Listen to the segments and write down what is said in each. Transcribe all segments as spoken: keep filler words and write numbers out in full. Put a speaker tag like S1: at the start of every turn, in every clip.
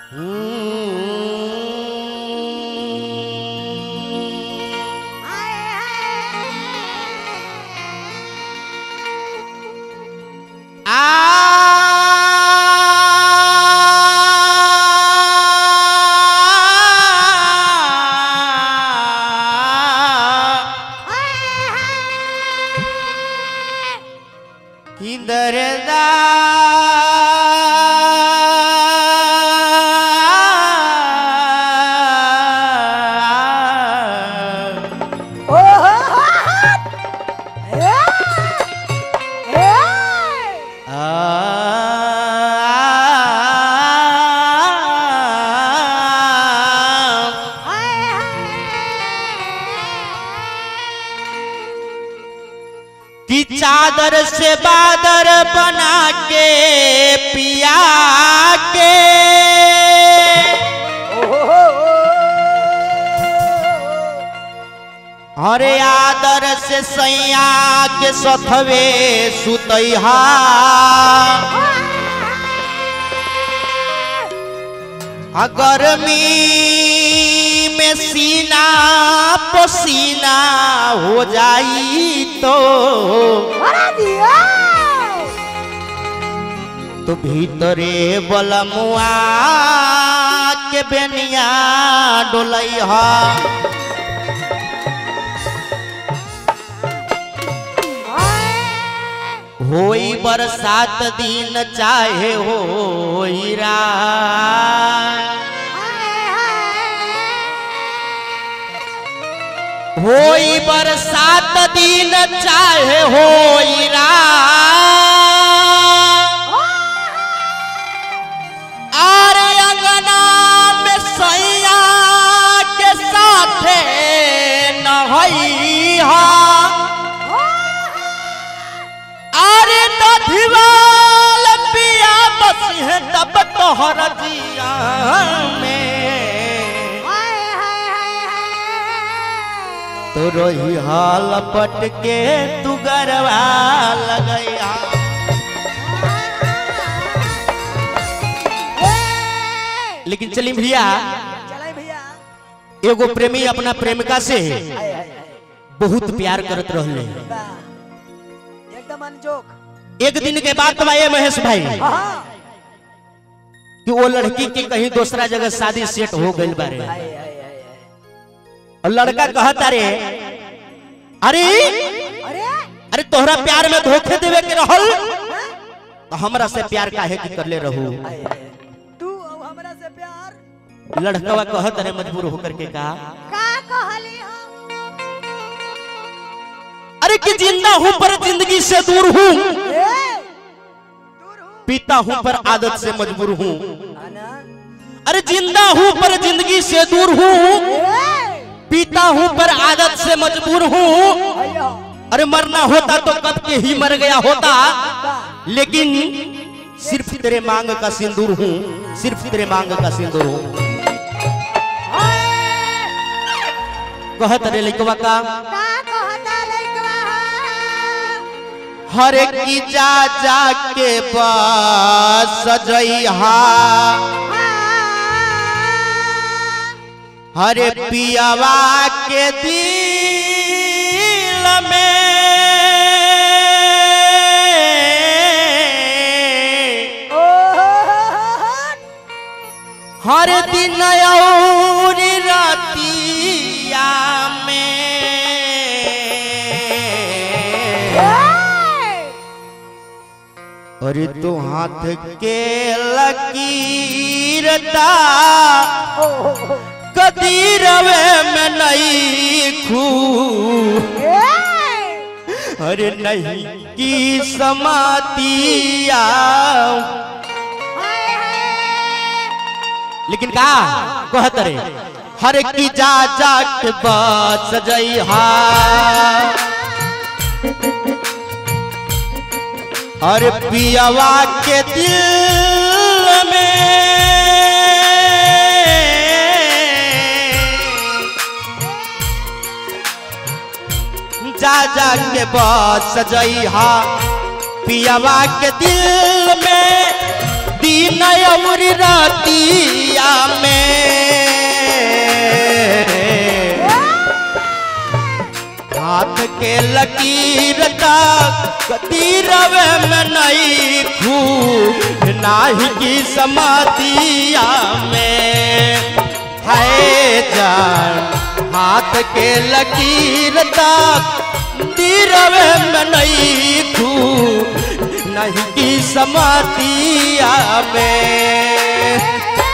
S1: चादर से बादर बना के पिया के अरे आदर से सैया के सथवे सुतैहा गर्मी में सीना पसीना हो जाई तो तो भीतरे बलमुआ के बेनिया डोलैहा होई बरसात दिन चाहे होई रात होई बरसात दिन चाहे होई रात आरे अंगना में सैया के साथे नहैहा आरे दधिवाल पिया बसी है तब तोहर जिया में तो रोही हाल पट के तू गरवा लगैया लेकिन चली भैया एगो प्रेमी अपना प्रेमिका से बहुत प्यार करत रहले
S2: एकदम अनजोक।
S1: एक दिन के बाद ये महेश भाई कि वो लड़की की कहीं दूसरा जगह शादी सेट हो गई बारे और लड़का कहता रे अरे
S2: अरे
S1: अरे तोहरा प्यार में धोखे देवे के रहल तो हमरा से प्यार काहे की करले रहू
S2: तू हमरा से प्यार
S1: लड़कवा कहत रे मजबूर होकर के का
S2: का कहली
S1: अरे कि जिंदा हूं पर जिंदगी से दूर हूं पीता हूं पर आदत से मजबूर हूं अरे जिंदा हूं पर जिंदगी से दूर हूं पीता हूं पर आदत से मजबूर हूं अरे मरना होता तो कब के ही मर गया होता लेकिन सिर्फ तेरे मांग का सिंदूर हूं सिर्फ तेरे मांग का सिंदूर हूं कहत रे लइकवा का हर की जा जा के बस सजैहा हरे पियावा के दिल में हर दिन और रातिया में अरे तो हाथ के लकीरता कदीरवे में नहीं खू अरे नहीं की समातिया लेकिन का कहत रे हर की जा जा के बस सजैहा हर पियावा के दिल में जा जा के बस सजैहा पियावा के दिल में दिन और रातिया लकीर तक तीरवे में नहीं खू नाही की समातिया में है जान हाथ के लकीर तक तीरवे में नहीं खू नहीं की समातिया में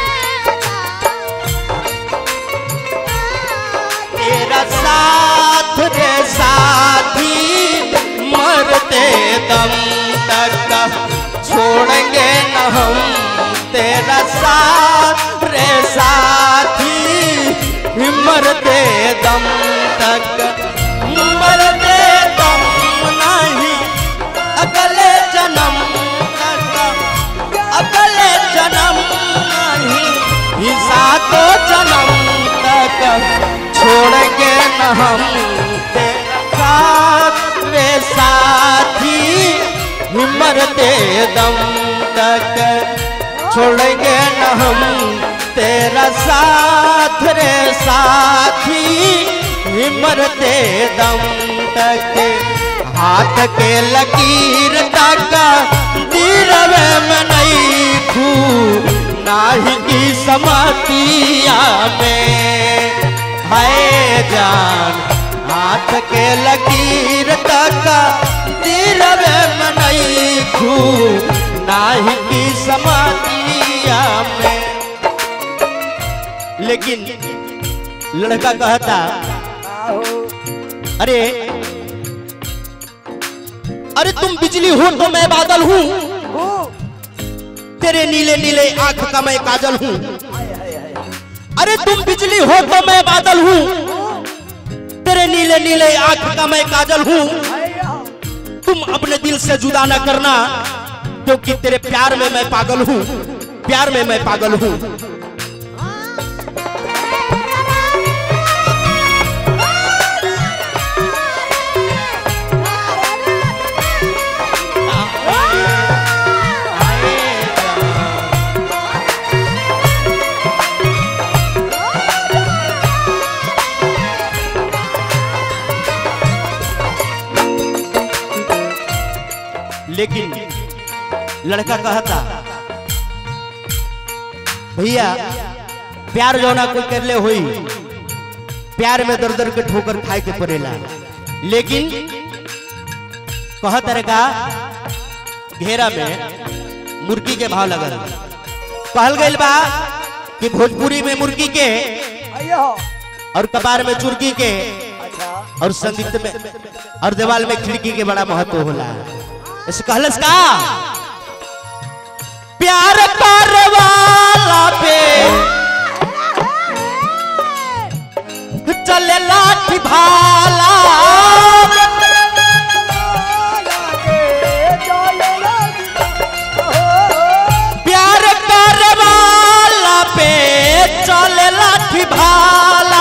S1: तेरा साथ रे साथी मरते दम तक छोड़ेंगे न हम तेरा साथ रे साथी मरते दम तक मरते दम नहीं अगले जन्म तक अगले जन्म नहीं सातों जन्म तक छोड़ेंगे न हम तेरा साथ रे साथी मरते दम तक छोड़ेंगे न हम तेरा साथ रे साथी मरते दम तक हाथ के लकीर तक तीरवे में नहीं खू नाही की समातिया में है जान हाथ के लकीर तक तीरवे में नहीं खू नाही की समातिया में। लेकिन लड़का कहता अरे अरे तुम बिजली हो तो मैं बादल हूँ तेरे नीले नीले आंख का मैं काजल हूँ। अरे तुम बिजली हो तो मैं बादल हूँ तेरे नीले नीले आंख का मैं काजल हूँ। तुम अपने दिल से जुदा न करना क्योंकि तेरे प्यार में मैं पागल हूँ प्यार में मैं पागल हूँ। लेकिन लड़का कहता भैया प्यार जो ना कोई कर ले हुई प्यार में दर दर के ठोकर खाए के पड़ेला। लेकिन कहत रहा घेरा में मुर्गी के भाव लगल कहल गइल बा कि भोजपुरी में मुर्गी के और कपार में चुर्की के और संगीत में और दीवाल में खिड़की के बड़ा महत्व होला। इस कहलस का प्यार करवाला पे चले लाठी भाला प्यार करवाला पे चले लाठी भाला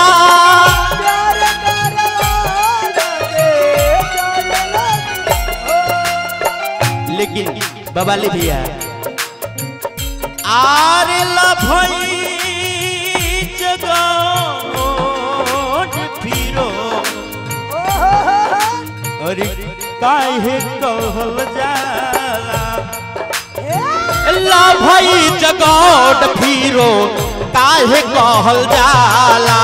S1: लेकिन बबाली भैया आर लभई जगत फिरो अरे काहे कहल जाला लभई जगत फिरो काहे कहल जाला।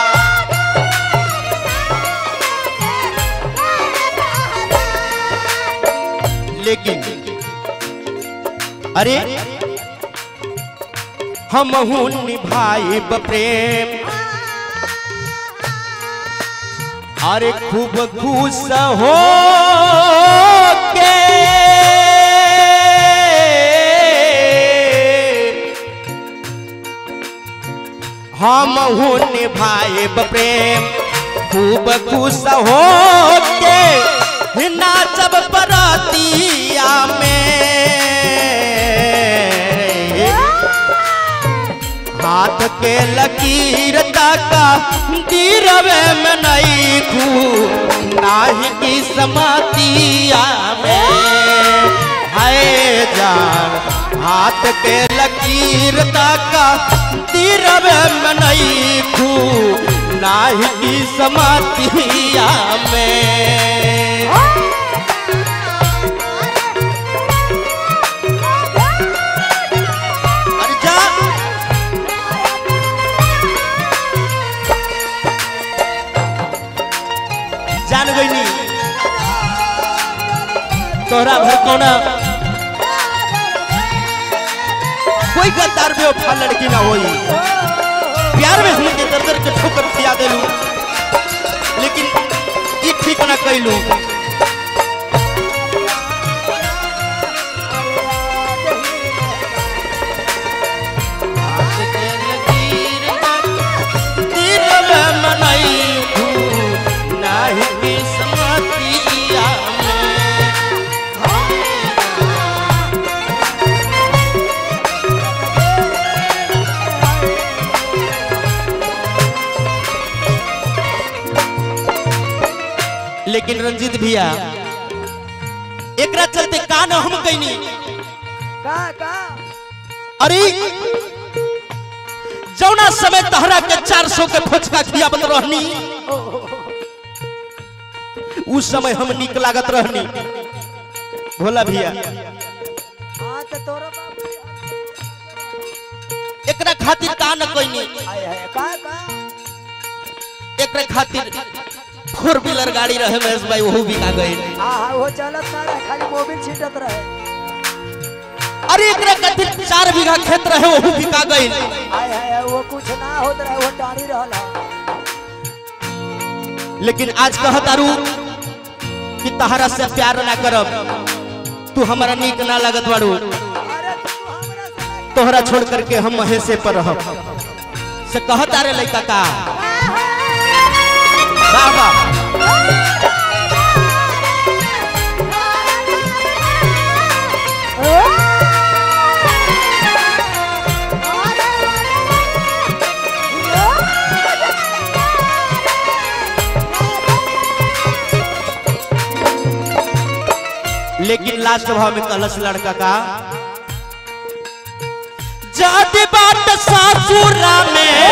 S1: लेकिन अरे हम हूँ निभाई प्रेम अरे खूब खुश हो के हम हूँ निभाई प्रेम खूब खुश हो के नाचब बरातिया में हाथ के लकीर तक तीरवे में नहीं खू नाही की समातिया में है जान हाथ के लकीर तक तीरवे में नहीं खू नाही की समातिया में। अरे जा जान गई नी तोहरा भर कोना कोई गद्दार बेवफा लड़की ना होई। प्यार में हमके दर दर के ठोकर खिया देलू लेकिन ये ठीक ना कैलू। लेकिन रंजीत भैया एकरा चलते का न हम कहनी
S2: का का
S1: अरे जौना समय तहरा के चार सौ के फचका खियाबत रहनी उस समय हम निक लागत रहनी। भोला भैया
S2: हां त तोरा बाबू
S1: एकरा खातिर का न कहनी
S2: आय आय का का
S1: एकरा खातिर फोर व्हीलर गाड़ी रहे महेश भाई वहू बिका गई।
S2: हां हां वो चलत ना रहे खाली मोबिल छीटत रहे।
S1: अरे एकरा खातिर चार बीघा खेत रहे वहू बिका गई।
S2: आय आय वो कुछ ना होत रहे वो डाणी रहला।
S1: लेकिन आज कहतारू कि तहरा से प्यार ना करब तू हमारा नीक ना लागत बाड़ू
S2: अरे तू हमरा से
S1: तोहरा छोड़ करके हम महेशे पर रहब से कहता रे लइका का बाबा लेकिन लास्ट भाव में कलश लड़का का जाति बाट सासुरा में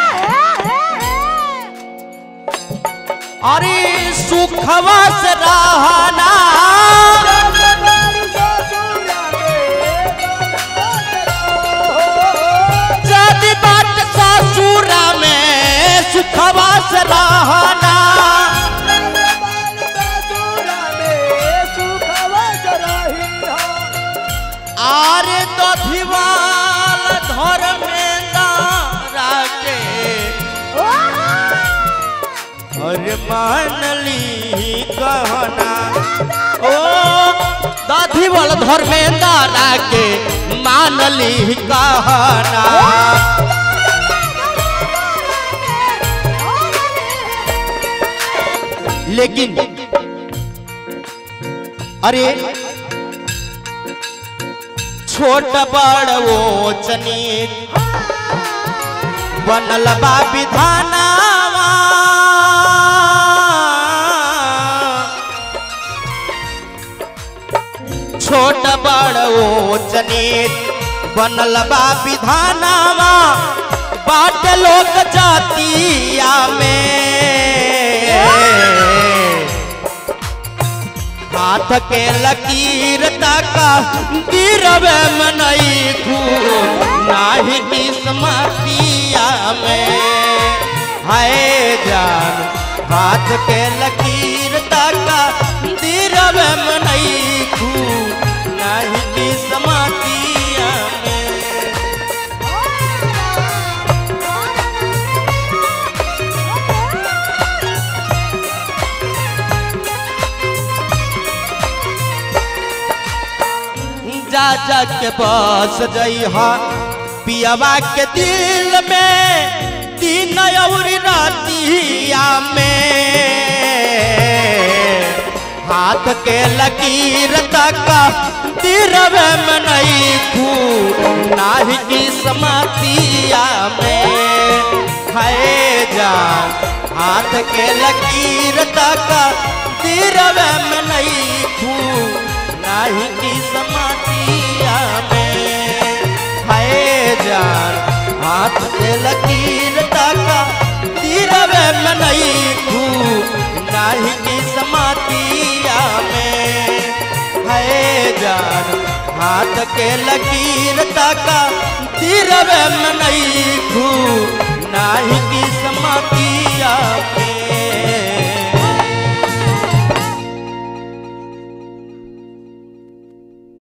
S1: अरे सुखवा से रहना जाति बाट सासुरा में सुखवा से रहना आरे दधिवाल धर में दारा के अरे मानली कहना ओ दधिवाल धर में दारा के मानली कहना। लेकिन अरे छोट बड़ वो चनीत बनल बा विधानावा छोट बड़ वो चनीत बनल बा विधानावा बाट लोक जातिया में हाथ के लकीर तका गिरवे मनई खू नाही किस्मतिया में हाय जान हाथ के लकीर तका गिरवे मनई खू नाही किस्मतिया में। जा जा के बस जइहा पियवा के दिल में दिन और रातिया में हाथ के लकीर तका तिरवे में नहीं खू नाही किस्मतिया में हाय जान हाथ के लकीर तका तिरवे में नहीं खू नाही किस्मतिया में हाय जान हाथ के लकीर तका तिरवे हाथ के लकीर तका तीरवे में नहीं खू नाही की समतिया